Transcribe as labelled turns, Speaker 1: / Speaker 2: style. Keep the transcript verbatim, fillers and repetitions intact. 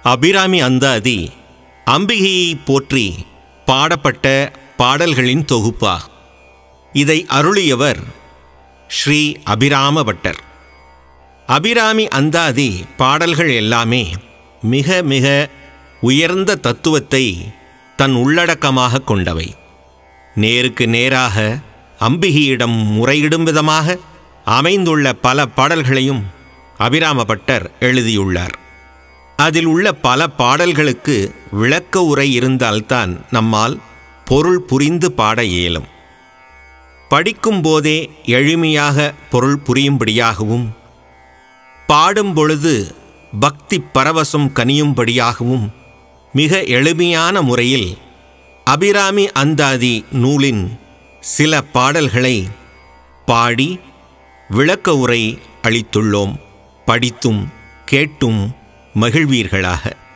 Speaker 1: அபிராமி அந்தாதி அம்பிகையை போற்றி பாடப்பட்ட பாடல்களின் தொகுப்பா. இதை அருளியவர் ஸ்ரீ அபிராம பட்டர். அபிராமி அந்தாதி பாடல்கள் எல்லாமே மிக மிக உயர்ந்த தத்துவத்தை தன் உள்ளடக்கமாக கொண்டவை. நேருக்கு நேராக அம்பிகையிடம் முறையிடும் விதமாக அமைந்துள்ள பல பாடல்களையும் அபிராம பட்டர் எழுதியுள்ளார். அதில் உள்ள பல பாடல்களுக்கு விளக்க உரை இருந்தால்தான் நம்மால் பொருள் புரிந்து பாட இயலும். படிக்கும்போதே எளிமையாக பொருள் புரியும்படியாகவும் பாடும்பொழுது பக்தி பரவசம் கனியும்படியாகவும் மிக எளிமையான முறையில் அபிராமி அந்தாதி நூலின் சில பாடல்களை பாடி விளக்க உரை அளித்துள்ளோம். படித்தும் கேட்டும் மகிழ்வீர்களாக.